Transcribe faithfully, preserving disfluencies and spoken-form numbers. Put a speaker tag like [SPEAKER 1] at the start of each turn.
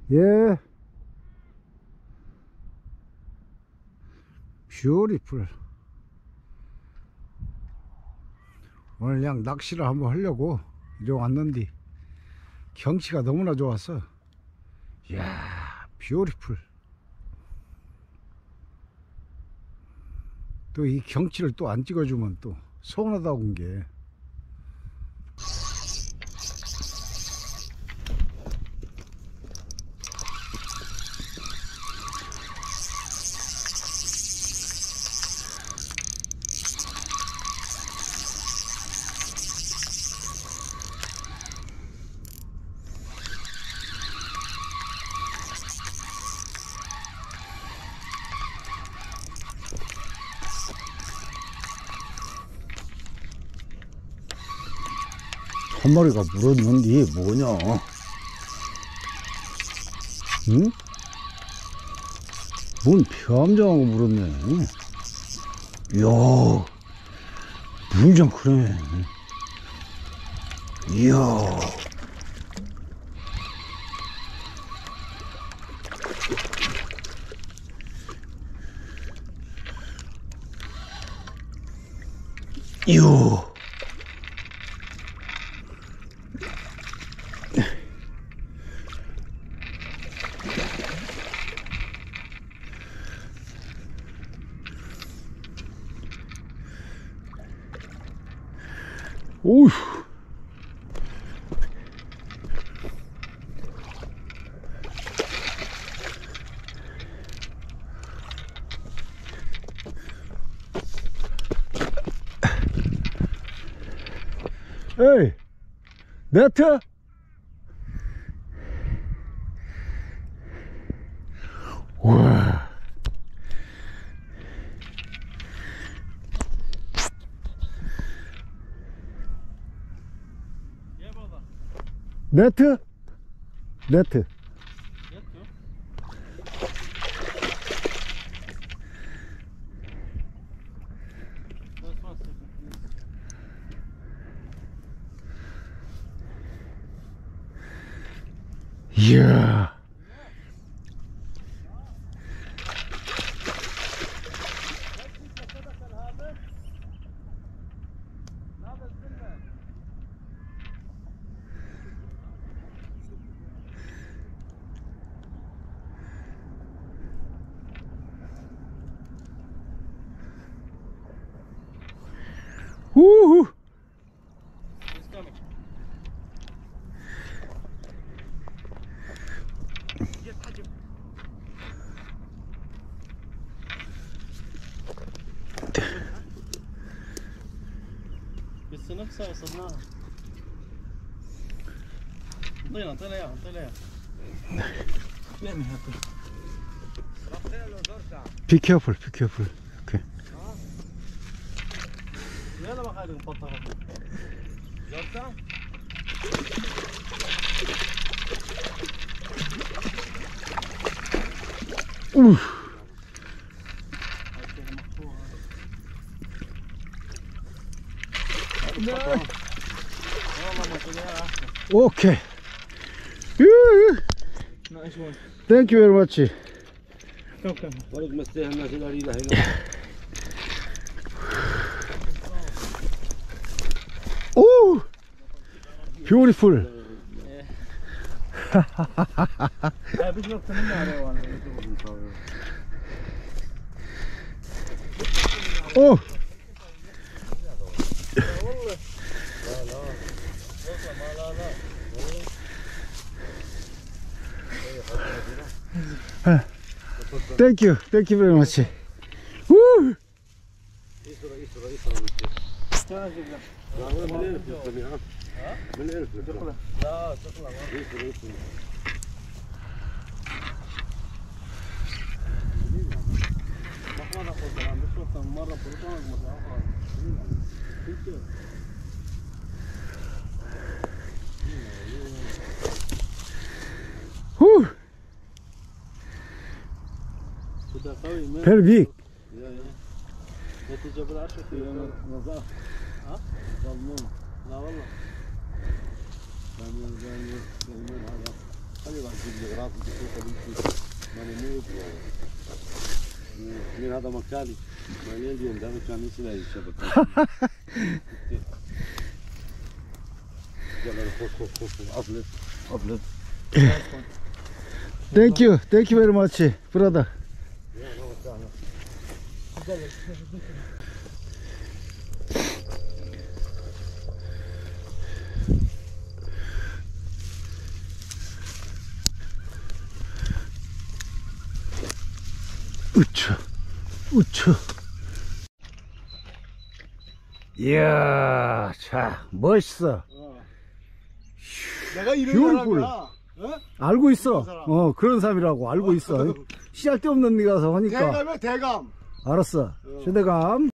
[SPEAKER 1] 예. 뷰티풀. 오늘 그냥 낚시를 한번 하려고 이리 왔는데 경치가 너무나 좋아서, 이야, 뷰티풀. 또 이 경치를 또 안 찍어주면 또 서운하다고 한 게. 한 마리가 물었는데 뭐냐? 응? 뭔 뱀장어가 물었네. 이야, 무장 크네. 이야. 이야. 오우. 에이, 네트? 우와. 네트? 네트. 이야. 우후.
[SPEAKER 2] بس نفسها وصلناها. طلع طلع طلع.
[SPEAKER 1] Be careful, be careful. Okay.
[SPEAKER 2] يلا ما خلينا نبطل. جرتا.
[SPEAKER 1] Ooh. Okay. Thank you very much. Oh, beautiful. Oh. Thank you, thank you very much. Woo! Woo! Very big.
[SPEAKER 2] جبل عشرة كيلو نظافة. ها؟ ظلمون. لا والله. ثاني ثاني ثاني هذا.
[SPEAKER 3] 빨리 가지고 내가 아프지 많이 먹어줘. నేను هذا مكاني ما يندي عندها كان يسلا الشبكة يلا خوف خوف خوف أفلت أفلت
[SPEAKER 1] Thank you, thank you very much, brother. 우쭈, 우쭈. 이야, 자, 멋있어.
[SPEAKER 2] 어. 내가 이런
[SPEAKER 1] 뷰티풀.
[SPEAKER 2] 사람이야. 어?
[SPEAKER 1] 알고 있어.
[SPEAKER 2] 사람.
[SPEAKER 1] 어, 그런 사람이라고 알고 있어. 씨알데없는 데 가서 하니까.
[SPEAKER 2] 대감이야 대감.
[SPEAKER 1] 알았어. 휴대감.